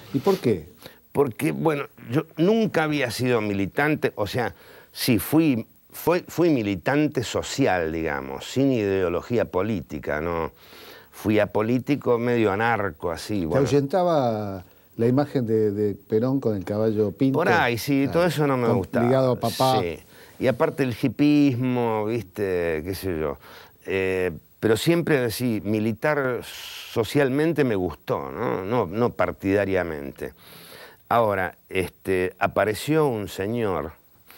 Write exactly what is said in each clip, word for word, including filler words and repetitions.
¿Y por qué? Porque, bueno, yo nunca había sido militante, o sea, sí, fui, fui, fui militante social, digamos, sin ideología política, ¿no? Fui apolítico, medio anarco, así. ¿Te bueno. ahuyentaba la imagen de, de Perón con el caballo pinto? Por ahí, sí, Claro. todo eso no me Con, gustaba. Ligado a papá. Sí. Y aparte el hipismo, viste, qué sé yo. Eh, pero siempre, sí, militar socialmente me gustó, ¿no? No, no partidariamente. Ahora, este, apareció un señor,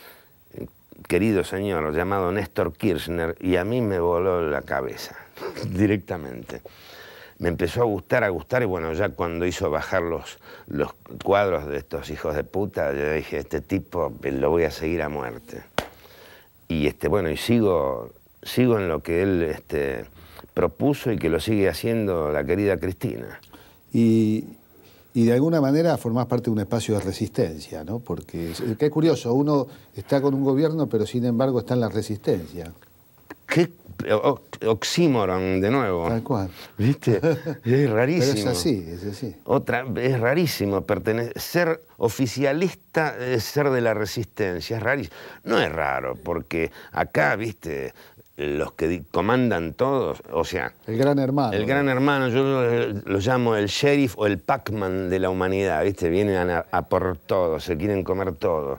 querido señor, llamado Néstor Kirchner, y a mí me voló la cabeza, directamente. Me empezó a gustar, a gustar, y bueno, ya cuando hizo bajar los, los cuadros de estos hijos de puta, yo dije, este tipo lo voy a seguir a muerte. Y este, bueno, y sigo, sigo en lo que él este, propuso y que lo sigue haciendo la querida Cristina. Y, y de alguna manera formás parte de un espacio de resistencia, ¿no? Porque, qué curioso, uno está con un gobierno, pero sin embargo está en la resistencia. Qué oxímoron de nuevo. Tal cual. ¿Viste? Es rarísimo. Pero es así, es así. Otra, es rarísimo pertenecer, ser oficialista es ser de la resistencia, es rarísimo. No es raro, porque acá, viste, los que comandan todos, o sea... El gran hermano. El gran hermano, yo lo, lo llamo el sheriff o el Pac-Man de la humanidad, viste, vienen a, a por todo, se quieren comer todo.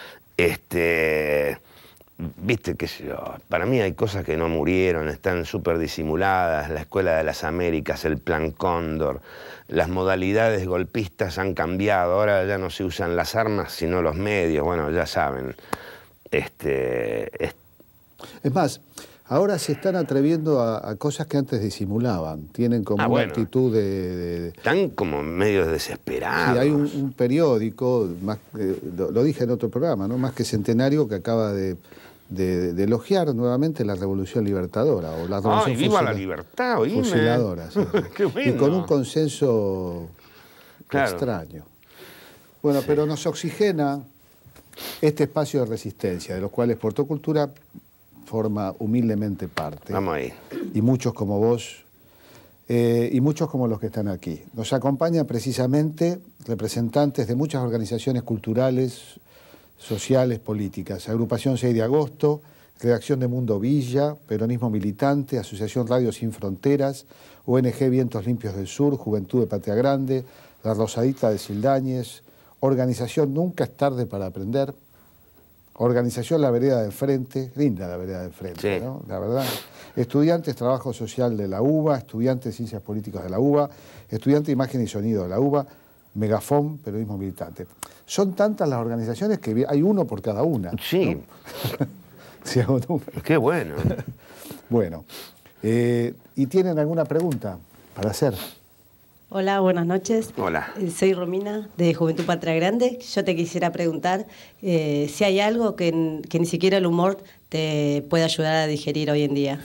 Este... Viste, qué sé yo, para mí hay cosas que no murieron, están súper disimuladas, la Escuela de las Américas, el Plan Cóndor, las modalidades golpistas han cambiado, ahora ya no se usan las armas sino los medios, bueno, ya saben. Este, es... es más, ahora se están atreviendo a, a cosas que antes disimulaban, tienen como ah, una bueno. actitud de, de... Están como medio desesperados. Sí, hay un, un periódico, más, eh, lo, lo dije en otro programa, ¿no? Más que centenario, que acaba de... De, de elogiar nuevamente la Revolución Libertadora o la Revolución ¡Ay, viva la libertad! Oíme. Fusiladora, sí, sí. ¡Qué bueno! Y con un consenso claro. extraño. Bueno, sí. Pero nos oxigena este espacio de resistencia, de los cuales Puerto Cultura forma humildemente parte. Vamos ahí. Y muchos como vos, eh, y muchos como los que están aquí. Nos acompañan precisamente representantes de muchas organizaciones culturales, sociales, políticas. Agrupación seis de agosto, Redacción de Mundo Villa, Peronismo Militante, Asociación Radio Sin Fronteras, O N G Vientos Limpios del Sur, Juventud de Patria Grande, La Rosadita de Sildañez, Organización Nunca es Tarde para Aprender, Organización La Vereda del Frente, linda La Vereda del Frente, sí. ¿No? La verdad. Estudiantes Trabajo Social de la UBA, Estudiantes Ciencias Políticas de la UBA, Estudiante Imagen y Sonido de la UBA, Megafón, Periodismo Militante. Son tantas las organizaciones que hay uno por cada una. Sí. ¿No? Si hago número. Qué bueno. Bueno. Eh, ¿Y tienen alguna pregunta para hacer? Hola, buenas noches. Hola. Eh, soy Romina, de Juventud Patria Grande. Yo te quisiera preguntar eh, si hay algo que, que ni siquiera el humor te puede ayudar a digerir hoy en día.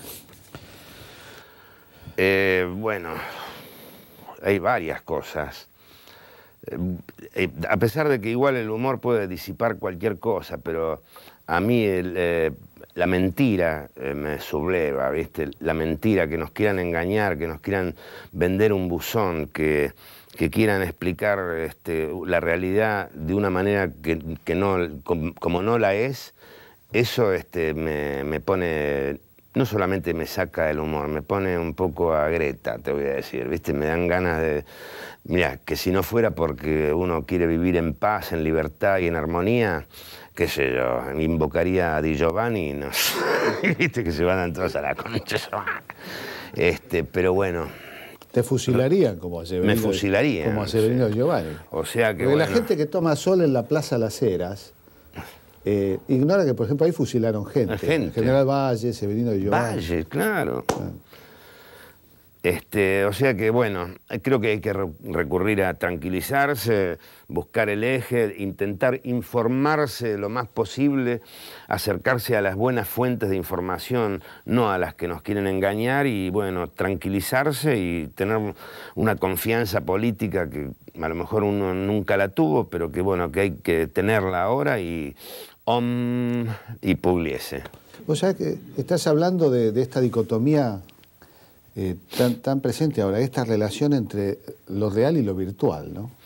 Eh, bueno, hay varias cosas. Eh, a pesar de que igual el humor puede disipar cualquier cosa, pero a mí el, eh, la mentira eh, me subleva, ¿viste? La mentira, que nos quieran engañar, que nos quieran vender un buzón, que, que quieran explicar este, la realidad de una manera que, que no, como, como no la es, eso este, me, me pone... No solamente me saca el humor, me pone un poco a Greta, te voy a decir, ¿viste? Me dan ganas de... Mira, que si no fuera porque uno quiere vivir en paz, en libertad y en armonía, qué sé yo, invocaría a Di Giovanni, no sé, ¿viste? Que se van todos a la concha. Este, pero bueno... Te fusilarían como a Severino. Me fusilarían. Como a Severino sí. Giovanni. O sea que Porque bueno... la gente que toma sol en la Plaza Las Heras... Eh, ignora que, por ejemplo, ahí fusilaron gente. gente. General Valle, Severino de Giovanni. Valle, claro. Ah. Este, o sea que, bueno, creo que hay que re recurrir a tranquilizarse, buscar el eje, intentar informarse lo más posible, acercarse a las buenas fuentes de información, no a las que nos quieren engañar, y, bueno, tranquilizarse y tener una confianza política que a lo mejor uno nunca la tuvo, pero que, bueno, que hay que tenerla ahora y... Om y Pugliese. Vos sabés que estás hablando de, de esta dicotomía eh, tan, tan presente ahora, esta relación entre lo real y lo virtual, ¿no?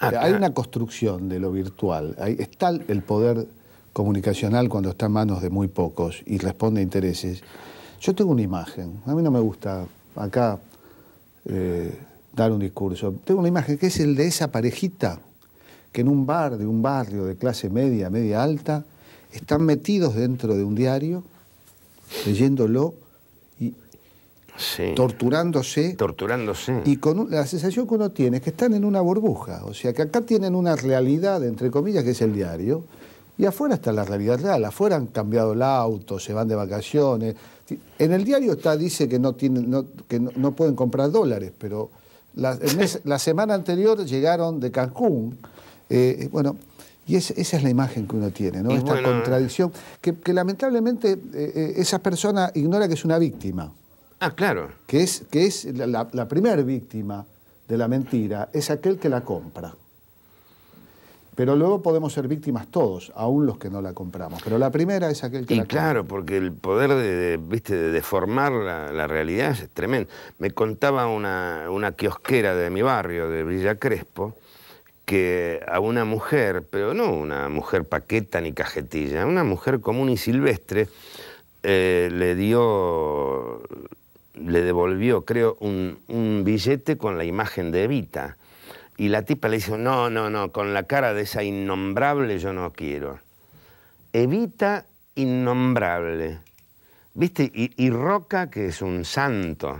Ah, hay claro. una construcción de lo virtual. Hay, está el poder comunicacional cuando está en manos de muy pocos y responde a intereses. Yo tengo una imagen. A mí no me gusta acá eh, dar un discurso. Tengo una imagen que es el de esa parejita que en un bar de un barrio de clase media, media alta, están metidos dentro de un diario, leyéndolo y sí. torturándose. Torturándose. Y con un, la sensación que uno tiene es que están en una burbuja. O sea, que acá tienen una realidad, entre comillas, que es el diario, y afuera está la realidad real. Afuera han cambiado el auto, se van de vacaciones. En el diario está, dice que no, tienen, no, que no, no pueden comprar dólares, pero la, el mes, la semana anterior llegaron de Cancún. Eh, bueno, y es, esa es la imagen que uno tiene, ¿no? Y esta bueno, contradicción, que, que lamentablemente eh, esa persona ignora que es una víctima. Ah, claro. Que es, que es la, la, la primera víctima de la mentira, es aquel que la compra. Pero luego podemos ser víctimas todos, aún los que no la compramos. Pero la primera es aquel que y la compra. Y claro, porque el poder de, de, ¿viste? de deformar la, la realidad es tremendo. Me contaba una, una kiosquera de mi barrio, de Villa Crespo, que a una mujer, pero no una mujer paqueta ni cajetilla, una mujer común y silvestre, eh, le dio, le devolvió, creo, un, un billete con la imagen de Evita. Y la tipa le dijo, no, no, no, con la cara de esa innombrable yo no quiero. Evita innombrable. ¿Viste? Y, y Roca, que es un santo.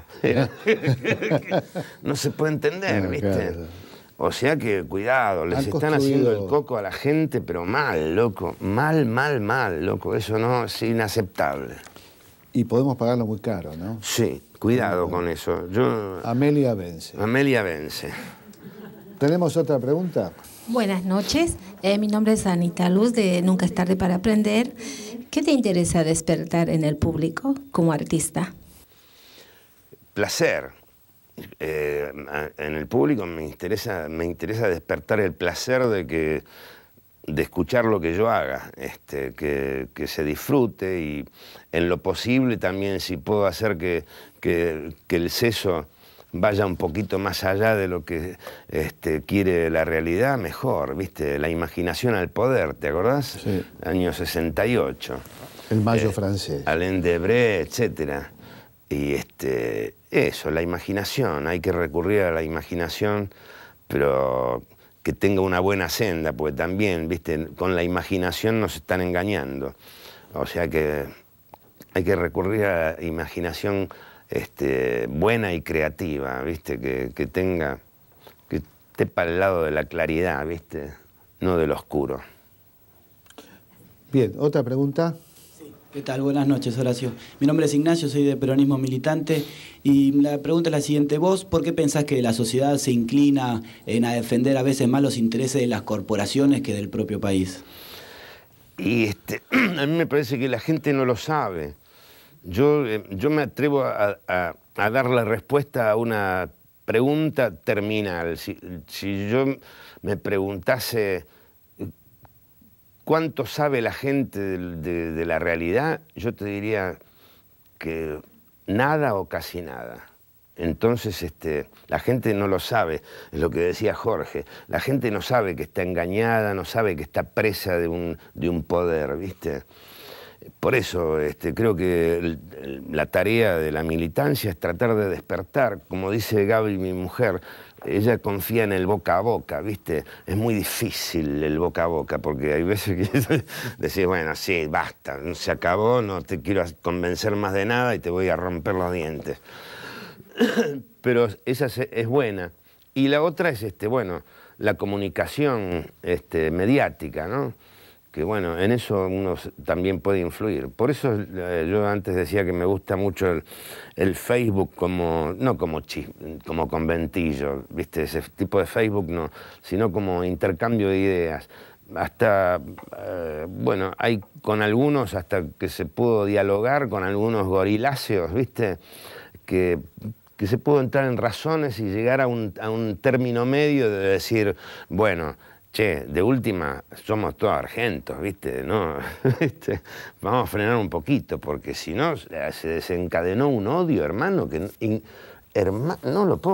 No se puede entender, ¿viste? O sea que, cuidado, les están haciendo el coco a la gente, pero mal, loco. Mal, mal, mal, loco. Eso no es inaceptable. Y podemos pagarlo muy caro, ¿no? Sí, cuidado con eso. Yo... Amelia Vence. Amelia Vence. ¿Tenemos otra pregunta? Buenas noches. Eh, mi nombre es Anita Luz, de Nunca es tarde para aprender. ¿Qué te interesa despertar en el público como artista? Placer. Eh, en el público me interesa, me interesa despertar el placer de que de escuchar lo que yo haga, este, que, que se disfrute y en lo posible también si puedo hacer que, que, que el seso vaya un poquito más allá de lo que este, quiere la realidad, mejor, ¿viste? La imaginación al poder, ¿te acordás? Sí. Año sesenta y ocho. El Mayo eh, francés. Alain Debré, etcétera. Y este, eso, la imaginación, hay que recurrir a la imaginación, pero que tenga una buena senda, porque también, viste, con la imaginación nos están engañando. O sea que hay que recurrir a la imaginación este, buena y creativa, viste, que, que tenga, que esté para el lado de la claridad, viste, no del oscuro. Bien, ¿otra pregunta? ¿Qué tal? Buenas noches, Horacio. Mi nombre es Ignacio, soy de Peronismo Militante y la pregunta es la siguiente. ¿Vos por qué pensás que la sociedad se inclina en a defender a veces más los intereses de las corporaciones que del propio país? Y este, a mí me parece que la gente no lo sabe. Yo, eh, yo me atrevo a, a, a dar la respuesta a una pregunta terminal. Si, si yo me preguntase ¿cuánto sabe la gente de, de, de la realidad? Yo te diría que nada o casi nada. Entonces este, la gente no lo sabe, es lo que decía Jorge. La gente no sabe que está engañada, no sabe que está presa de un, de un poder, ¿viste? Por eso este, creo que el, el, la tarea de la militancia es tratar de despertar. Como dice Gaby, mi mujer, ella confía en el boca a boca, ¿viste? Es muy difícil el boca a boca, porque hay veces que decís, bueno, sí, basta, se acabó, no te quiero convencer más de nada y te voy a romper los dientes. Pero esa es buena. Y la otra es, este, bueno, la comunicación este, mediática, ¿no? Que bueno, en eso uno también puede influir. Por eso eh, yo antes decía que me gusta mucho el, el Facebook como, no como chis, como conventillo, ¿viste? Ese tipo de Facebook no, sino como intercambio de ideas. Hasta, eh, bueno, hay con algunos, hasta que se pudo dialogar con algunos goriláceos, ¿viste? Que, que se pudo entrar en razones y llegar a un, a un término medio de decir, bueno, che, de última, somos todos argentos, ¿viste? ¿No? Vamos a frenar un poquito, porque si no, se desencadenó un odio, hermano, que in, herma, no lo puedo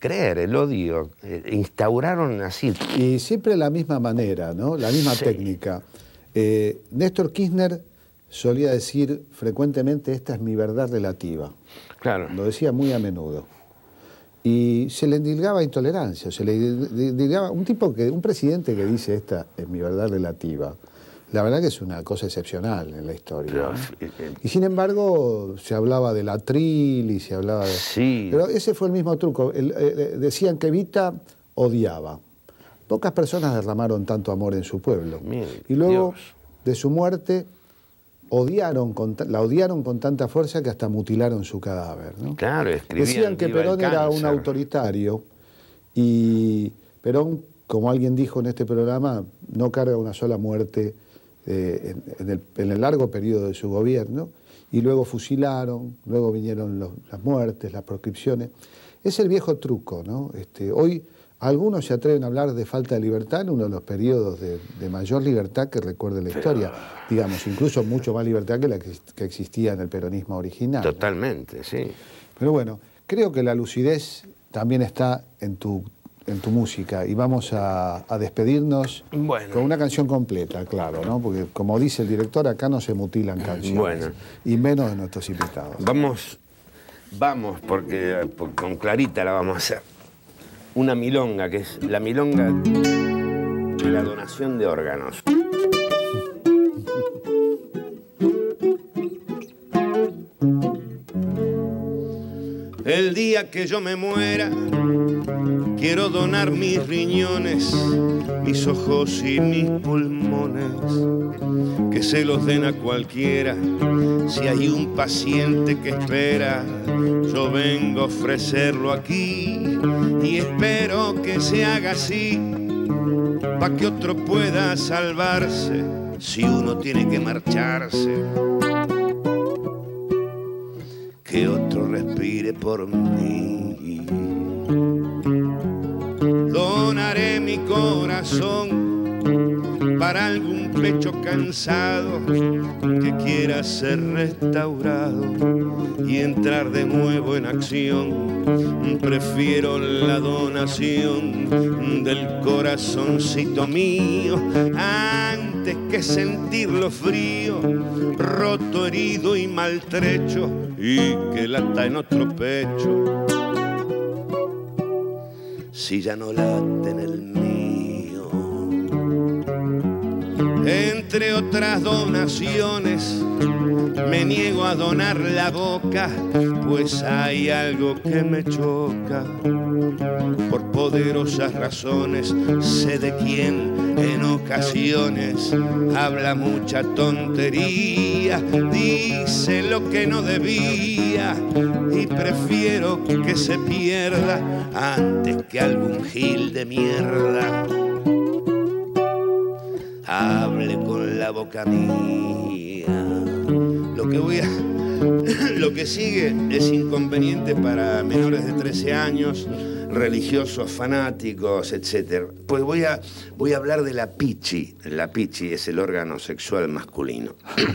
creer, el odio. Eh, instauraron así. Y siempre de la misma manera, ¿no? La misma sí. técnica. Eh, Néstor Kirchner solía decir frecuentemente, esta es mi verdad relativa. Claro. Lo decía muy a menudo. Y se le endilgaba intolerancia, se le endilgaba un tipo que, un presidente que dice esta es mi verdad relativa. La verdad que es una cosa excepcional en la historia. Pero, ¿no? eh, eh, y sin embargo, se hablaba del atril y se hablaba de... Sí. Pero ese fue el mismo truco. El, eh, decían que Evita odiaba. Pocas personas derramaron tanto amor en su pueblo. Mil, y luego, Dios. de su muerte, odiaron con, la odiaron con tanta fuerza que hasta mutilaron su cadáver, ¿no? Claro, escribían. Decían que Perón era un autoritario y Perón, como alguien dijo en este programa, no carga una sola muerte eh, en, en, el, en el largo periodo de su gobierno, y luego fusilaron, luego vinieron los, las muertes, las proscripciones. Es el viejo truco, ¿no? Este, hoy algunos se atreven a hablar de falta de libertad en uno de los periodos de, de mayor libertad que recuerde la historia. Digamos, incluso mucho más libertad que la que, que existía en el peronismo original. Totalmente, sí. Pero bueno, creo que la lucidez también está en tu, en tu música y vamos a, a despedirnos bueno. con una canción completa, claro, ¿no? Porque como dice el director, acá no se mutilan canciones. Bueno. Y menos de nuestros invitados. Vamos, vamos, porque, porque con Clarita la vamos a hacer. Una milonga, que es la milonga de la donación de órganos. El día que yo me muera, quiero donar mis riñones, mis ojos y mis pulmones, que se los den a cualquiera. Si hay un paciente que espera, yo vengo a ofrecerlo aquí y espero que se haga así, pa' que otro pueda salvarse si uno tiene que marcharse. Que otro respire por mí. Donaré mi corazón para algún pecho cansado que quiera ser restaurado y entrar de nuevo en acción. Prefiero la donación del corazoncito mío antes que sentirlo frío, roto, herido y maltrecho, y que lata en otro pecho si ya no late en el mío. Entre otras donaciones me niego a donar la boca, pues hay algo que me choca. Por poderosas razones sé de quién en ocasiones habla mucha tontería, dice lo que no debía y prefiero que se pierda antes que algún gil de mierda hable con la boca mía. Lo que voy a, lo que sigue es inconveniente para menores de trece años, religiosos, fanáticos, etcétera. Pues voy a, voy a hablar de la pichi. La pichi es el órgano sexual masculino.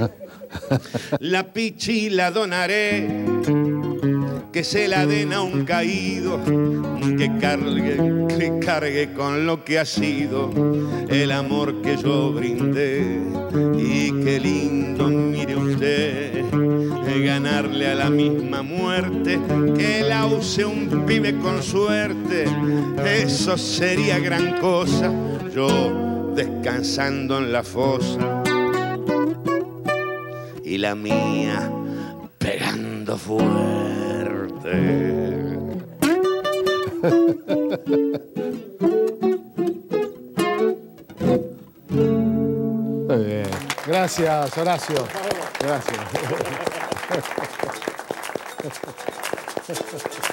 La pichi la donaré, que se la den a un caído, que cargue, que cargue con lo que ha sido el amor que yo brindé. Y qué lindo, mire usted, ganarle a la misma muerte, que la use un pibe con suerte, eso sería gran cosa, yo descansando en la fosa y la mía pegando fuerte. Muy bien. Gracias, Horacio. Gracias.